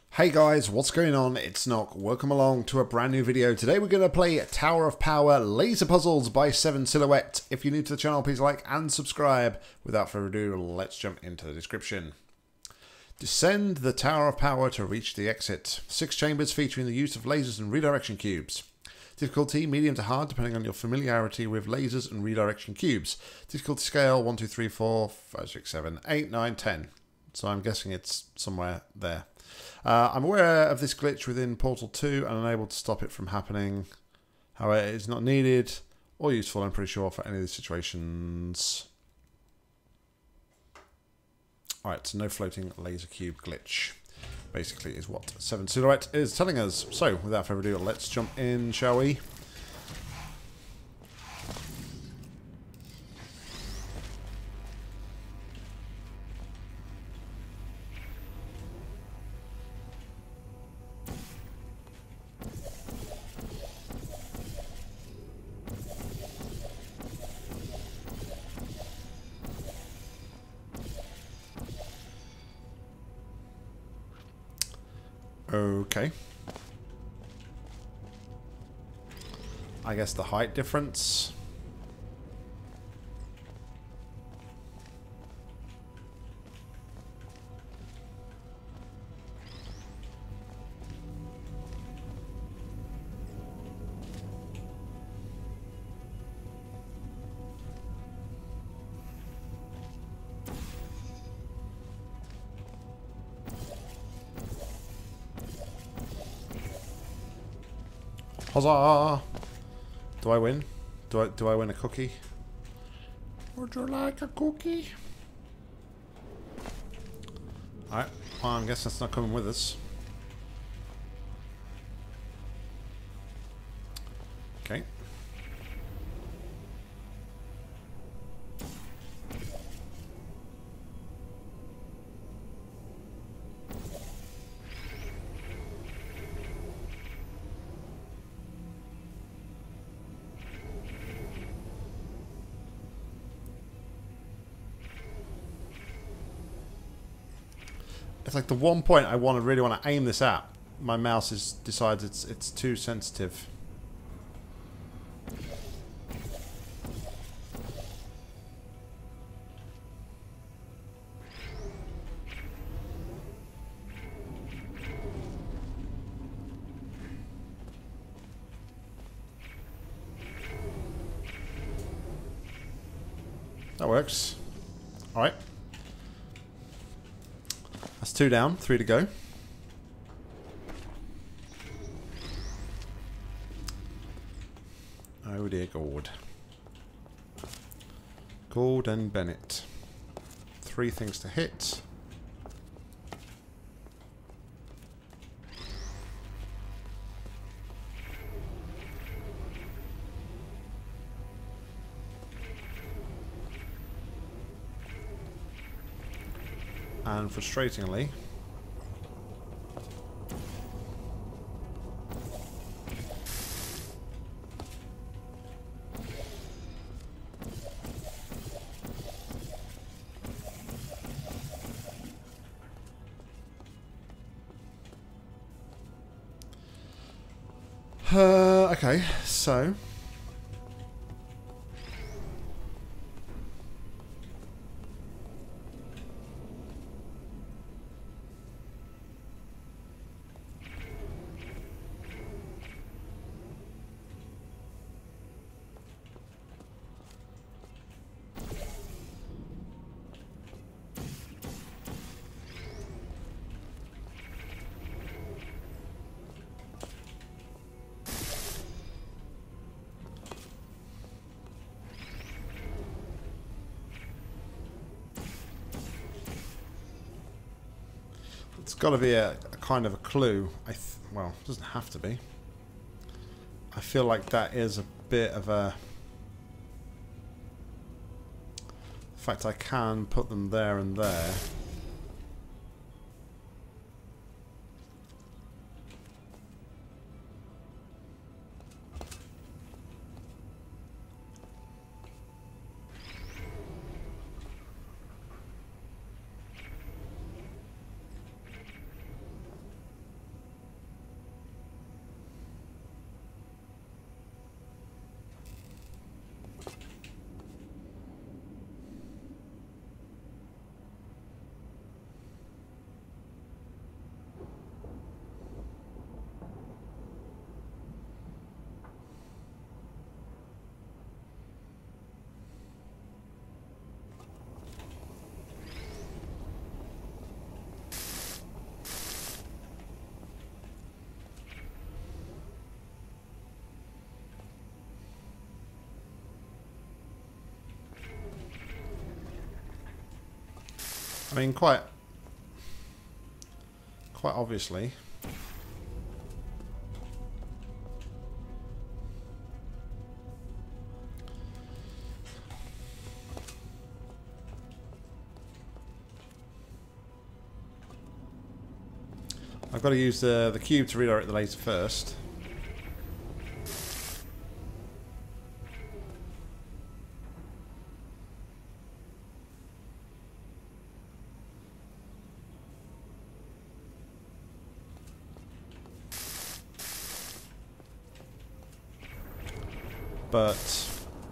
Hey guys, what's going on? It's Nock. Welcome along to a brand new video. Today we're going to play Tower of Power Laser Puzzles by SevenSilhouette. If you're new to the channel, please like and subscribe. Without further ado, let's jump into the description. Descend the Tower of Power to reach the exit. 6 chambers featuring the use of lasers and redirection cubes. Difficulty, medium to hard, depending on your familiarity with lasers and redirection cubes. Difficulty scale, 1, 2, 3, 4, 5, 6, 7, 8, 9, 10. So I'm guessing it's somewhere there. I'm aware of this glitch within Portal 2 and unable to stop it from happening. However, it is not needed or useful, I'm pretty sure, for any of these situations. Alright, so no floating laser cube glitch. Basically is what SevenSilhouette is telling us. So, without further ado, let's jump in, shall we? Okay. I guess the height difference. Huzzah! Do I win? Do I win a cookie? Would you like a cookie? Alright, well, I guess that's not coming with us. Okay. It's like the one point I really want to aim this at. My mouse decides it's too sensitive. That works. All right. That's 2 down, 3 to go. Oh dear God. Gould and Bennett. 3 things to hit. And frustratingly, okay, so it's got to be a kind of a clue. Well, it doesn't have to be. I feel like that is a bit of a... In fact, I can put them there and there. I mean, quite obviously. I've got to use the cube to redirect the laser first. But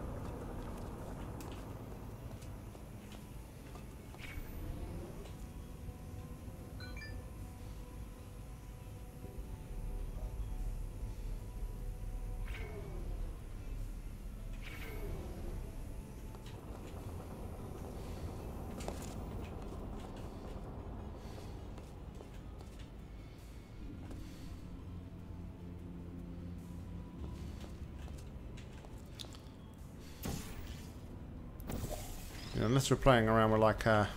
you know, unless we're playing around with like a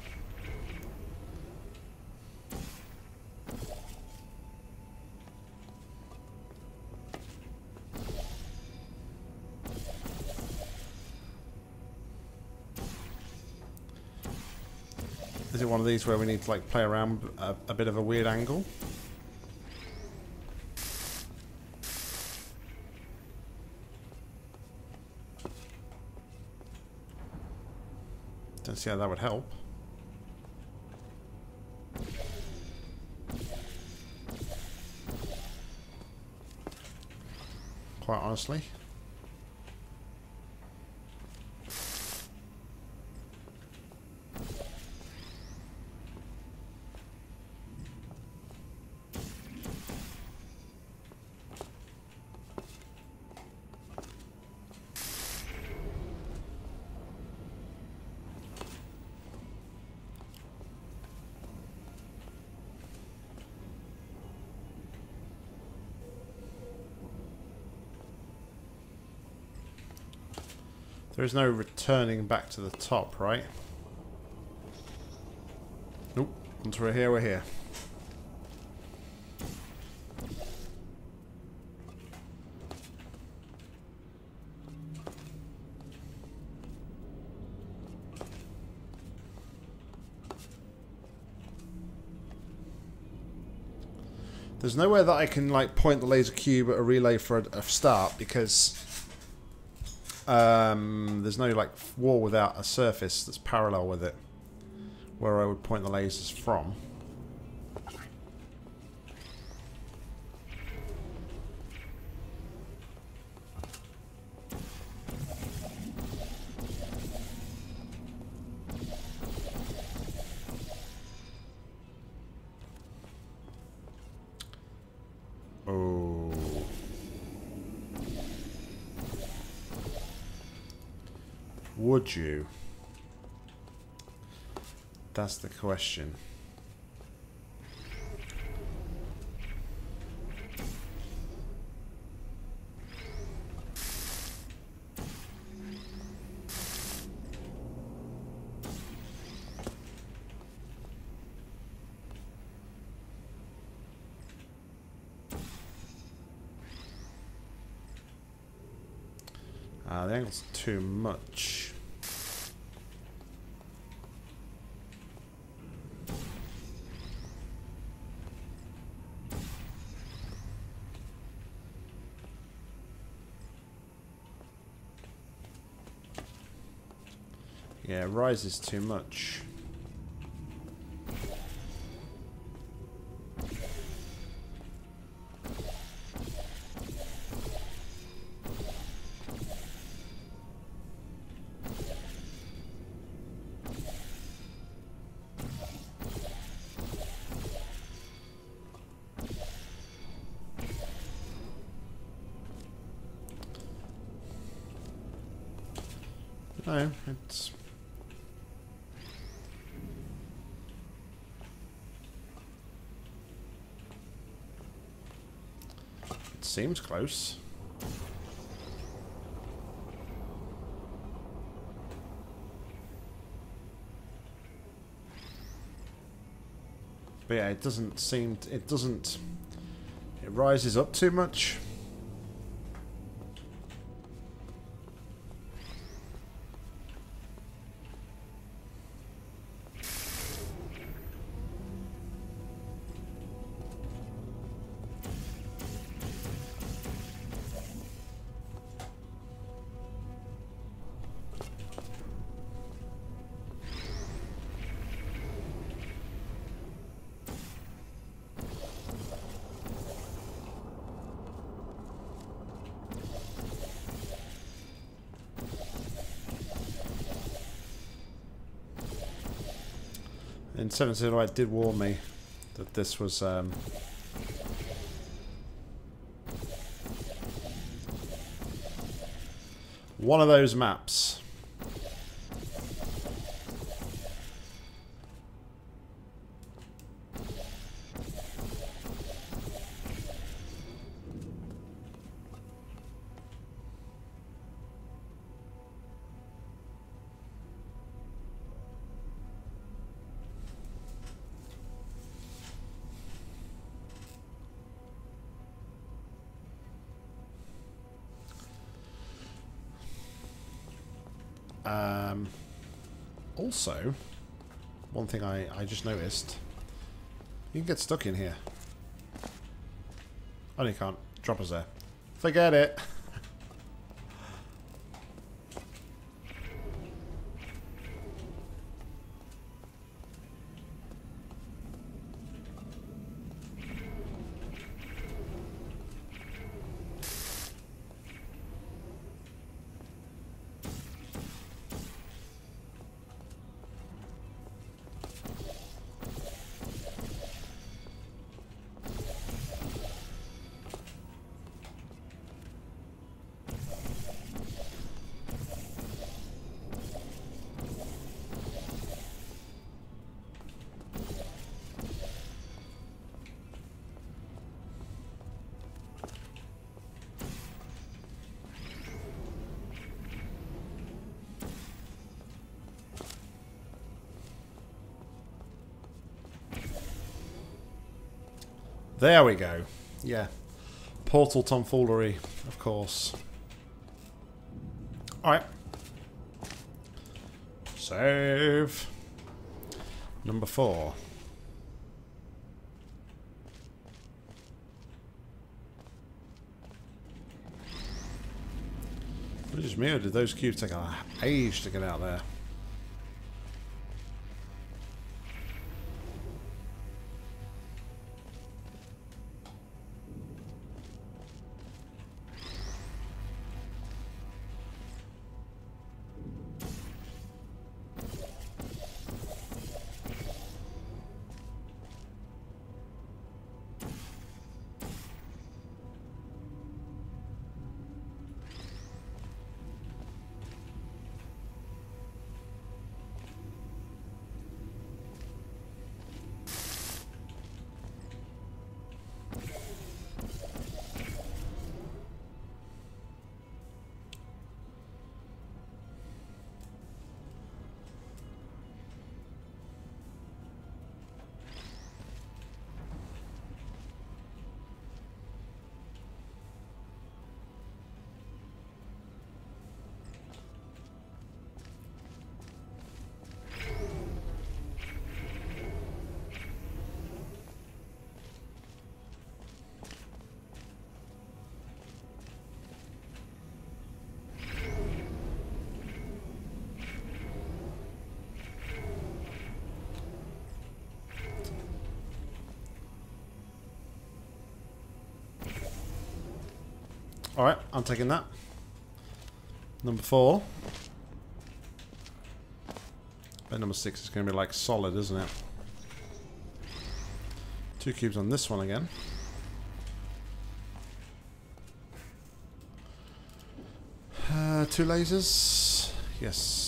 is it one of these where we need to like play around a bit of a weird angle? Don't see how that would help. Quite honestly. There is no returning back to the top, right? Nope. Once we're here, we're here. There's nowhere that I can like point the laser cube at a relay for a start because there's no like wall without a surface that's parallel with it where I would point the lasers from. Oh. Would you? That's the question. The angle's too much. Yeah, rise is too much. No, it's... It seems close. But yeah, it doesn't seem... It doesn't... It rises up too much. And SevenSilhouette did warn me that this was one of those maps. Also, one thing I just noticed, you can get stuck in here. Oh, you can't. Drop us there. Forget it. There we go. Yeah. Portal tomfoolery, of course. Alright. Save. Number 4. Was it just me, or did those cubes take an age to get out there? Alright, I'm taking that. Number 4. Bet number 6 is going to be like solid, isn't it? 2 cubes on this one again. Two lasers. Yes.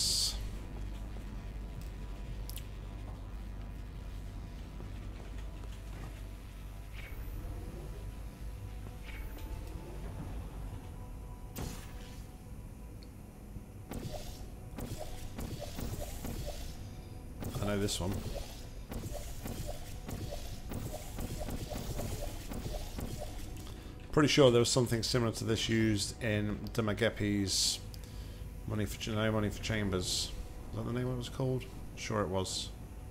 I know this one. Pretty sure there was something similar to this used in Demagepi's Money for Chambers. Is that the name it was called? Sure it was.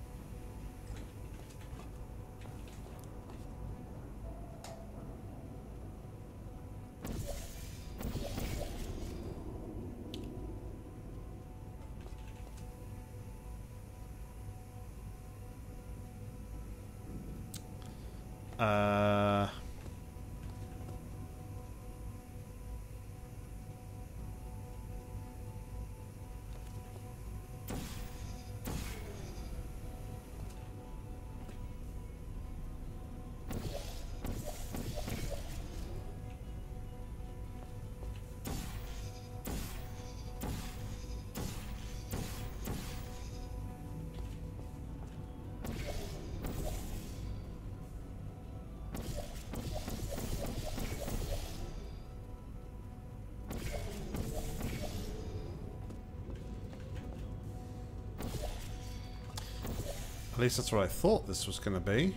At least that's what I thought this was going to be.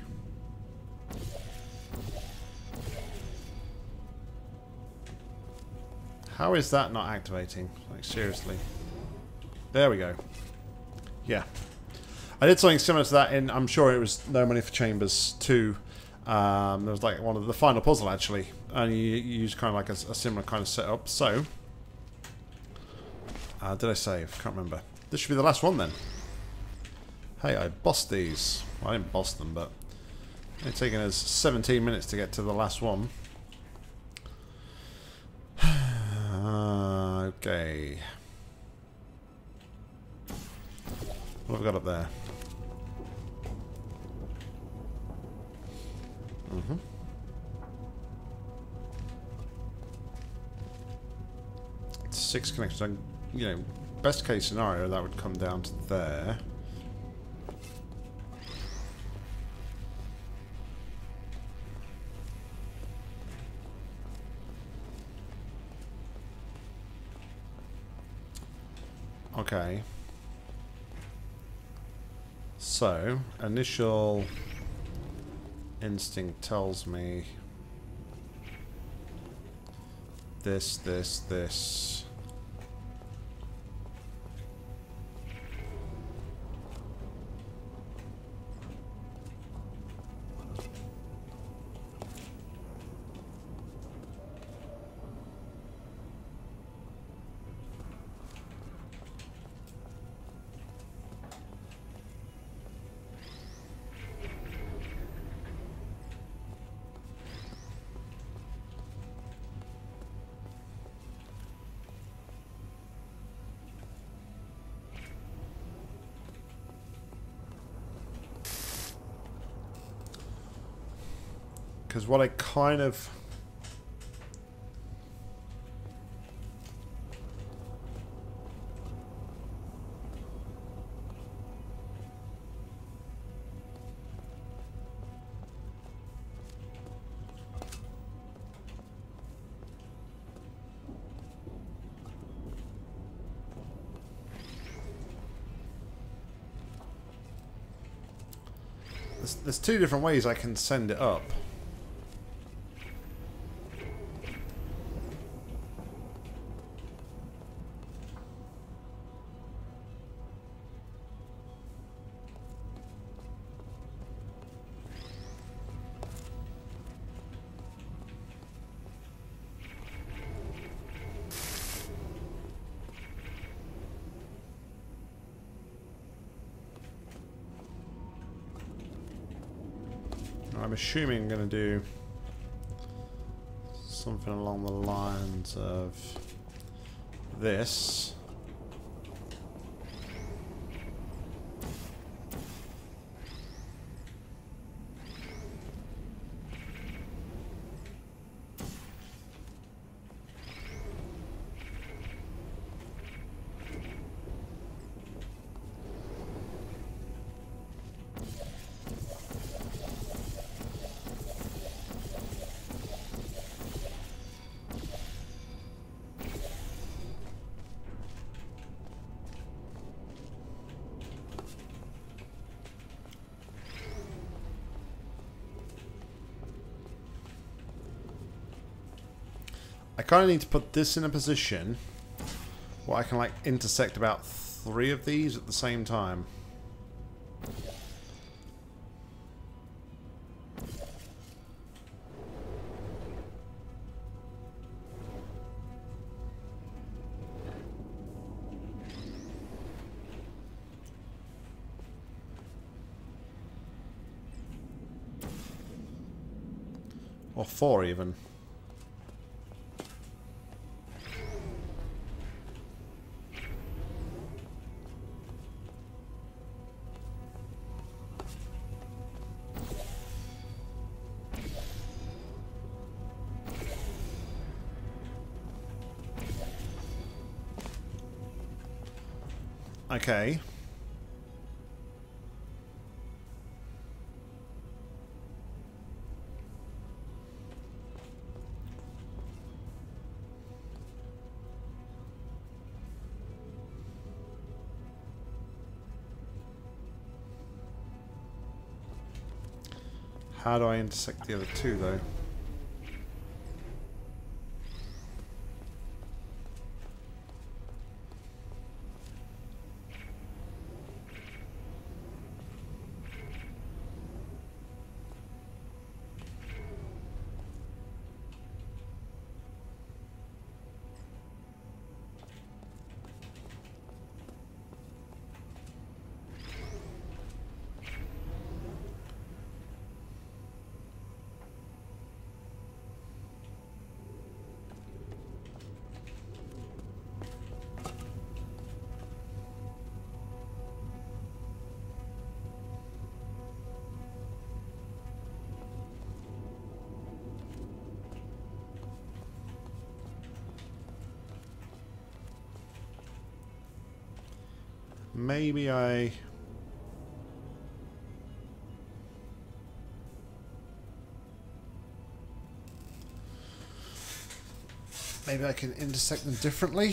How is that not activating? Like, seriously. There we go. Yeah. I did something similar to that in, I'm sure it was No Money for Chambers 2. There was like one of the final puzzle, actually. And you use kind of like a similar kind of setup. So, did I save? Can't remember. This should be the last one then. Hey, I bossed these. Well, I didn't boss them, but it's taken us 17 minutes to get to the last one. Okay. What have we got up there? Mm-hmm. It's 6 connections. You know, best case scenario, that would come down to there. Okay. So, initial instinct tells me this. Because what I kind of... There's two different ways I can send it up. I'm assuming I'm going to do something along the lines of this. I kind of need to put this in a position where I can like intersect about 3 of these at the same time. Or 4 even. Okay. How do I intersect the other 2 though? Maybe I... Maybe I can intersect them differently.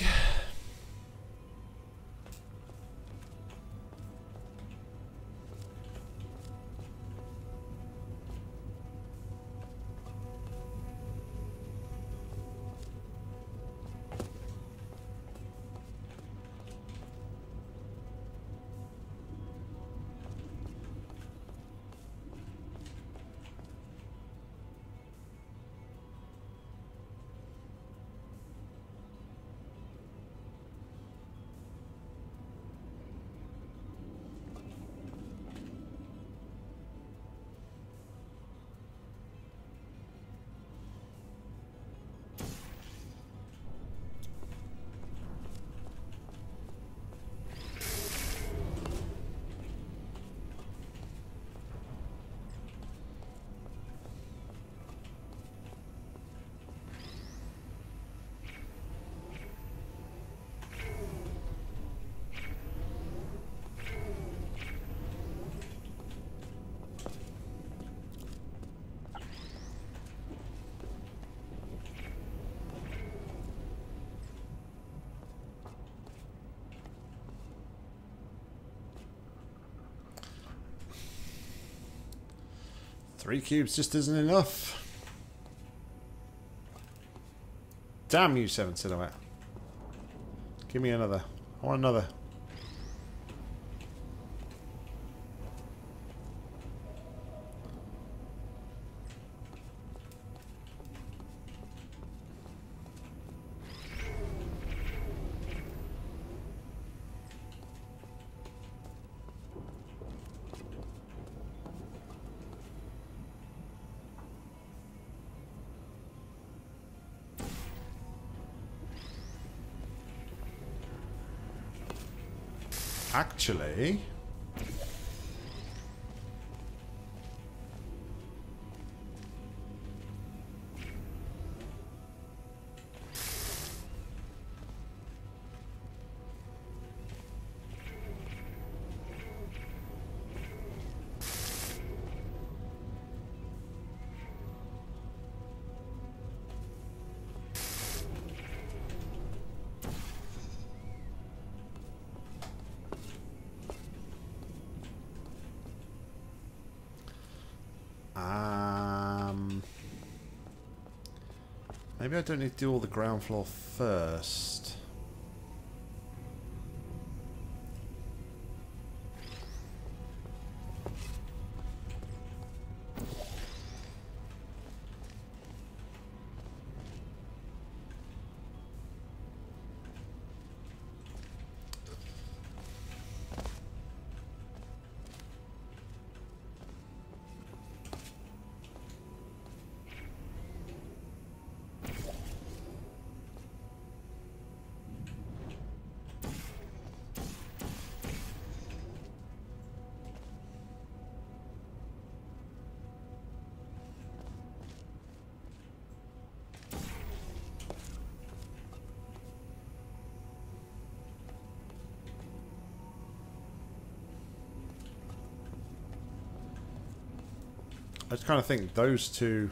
Three cubes just isn't enough. Damn you, SevenSilhouette. Give me another. I want another. Actually, Maybe I don't need to do all the ground floor first. I just kind of think those two...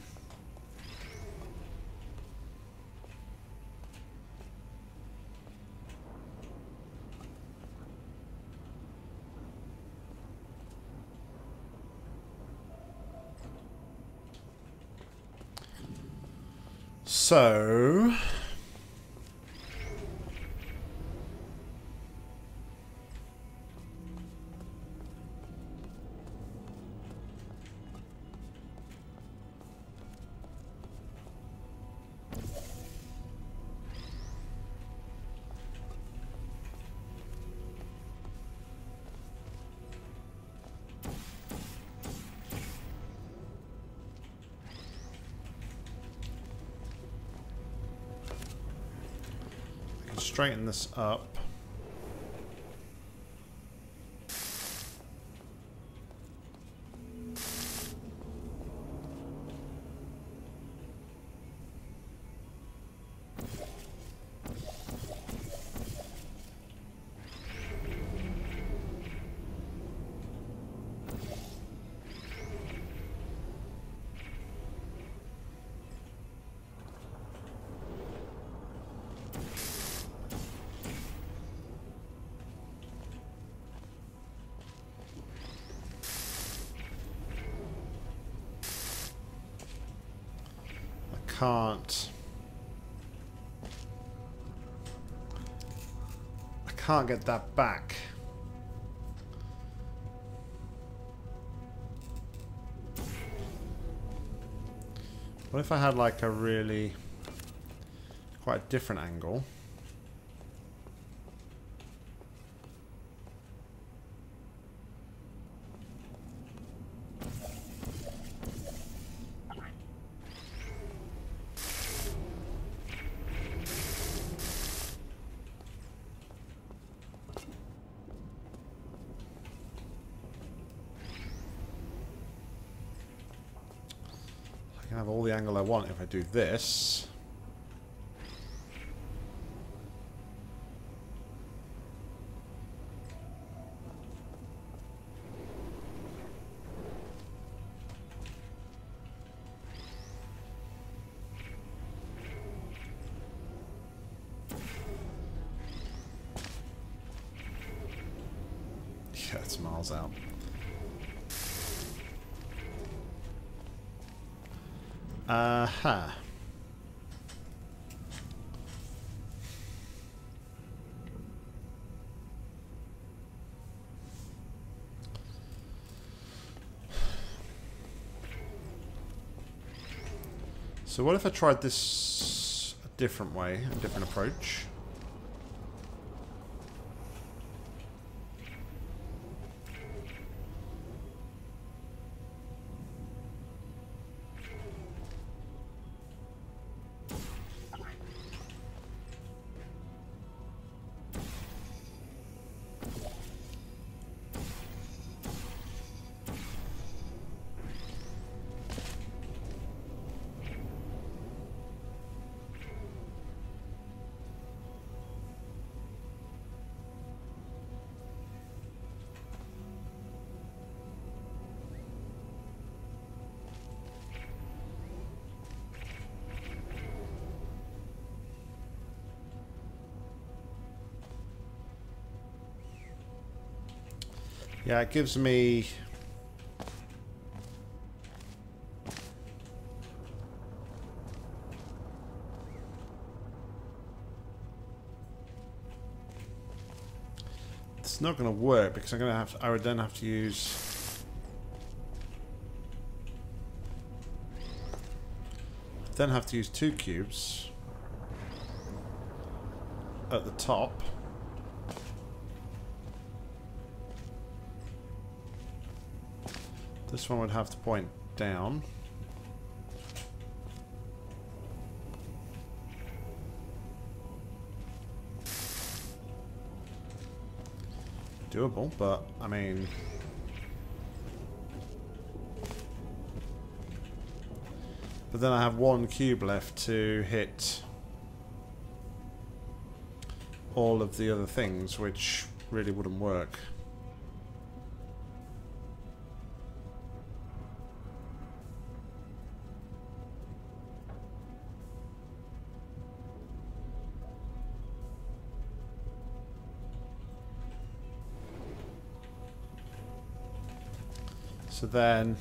So... straighten this up. I can't get that back. What if I had like a really quite a different angle? I have all the angle I want if I do this. Yeah, it's miles out. Aha. So what if I tried this a different way, a different approach? Yeah, it gives me... It's not going to work because I would then have to use... Then have to use 2 cubes at the top. This one would have to point down. Doable, but I mean... But then I have 1 cube left to hit all of the other things, which really wouldn't work. So then...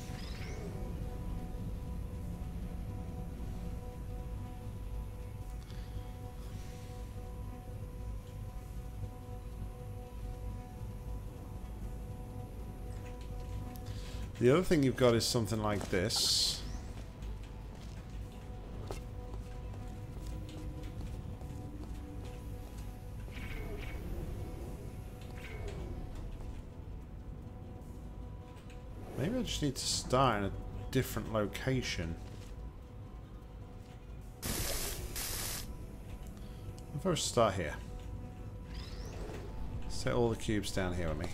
The other thing you've got is something like this. Maybe I just need to start in a different location. If I was to start here. Set all the cubes down here with me.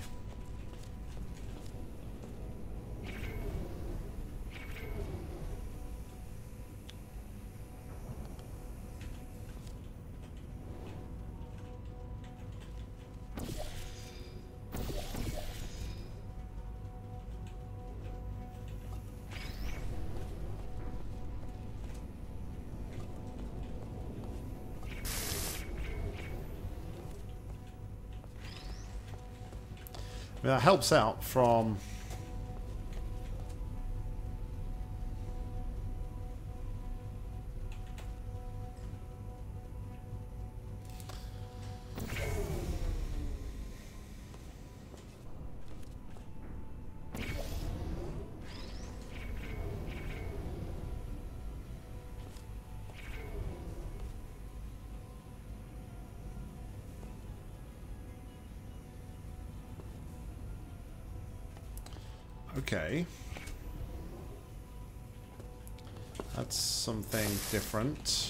I mean, that helps out from... Okay. That's something different.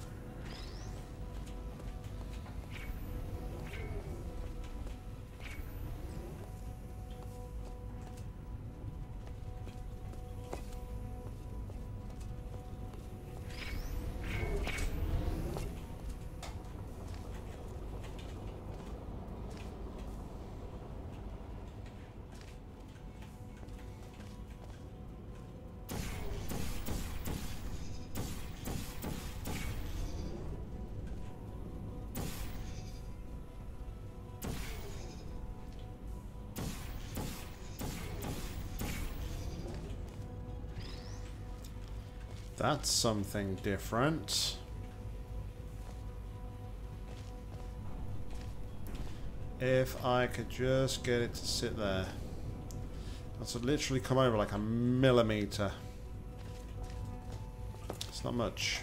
That's something different. If I could just get it to sit there. That's literally come over like a millimeter. It's not much.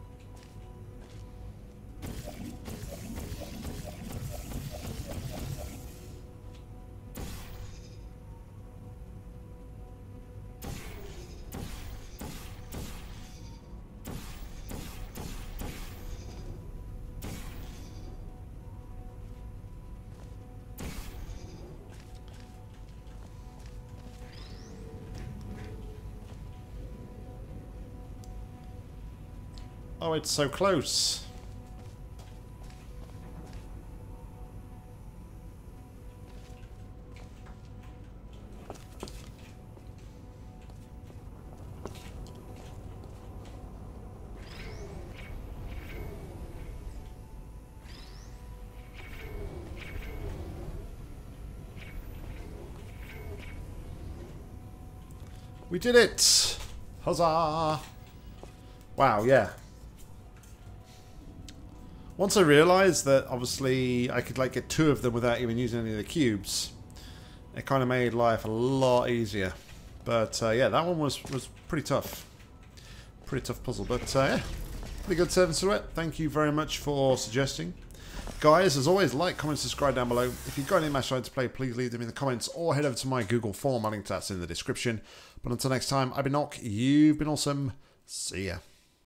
Oh, it's so close. We did it! Huzzah! Wow, yeah. Once I realised that obviously I could like get 2 of them without even using any of the cubes, it kind of made life a lot easier. But yeah, that one was pretty tough. Pretty tough puzzle, but yeah. Pretty good, SevenSilhouette. Thank you very much for suggesting. Guys, as always, like, comment, subscribe down below. If you've got any match to play, please leave them in the comments or head over to my Google form. My link to that's in the description. But until next time, I've been Nock. You've been awesome. See ya.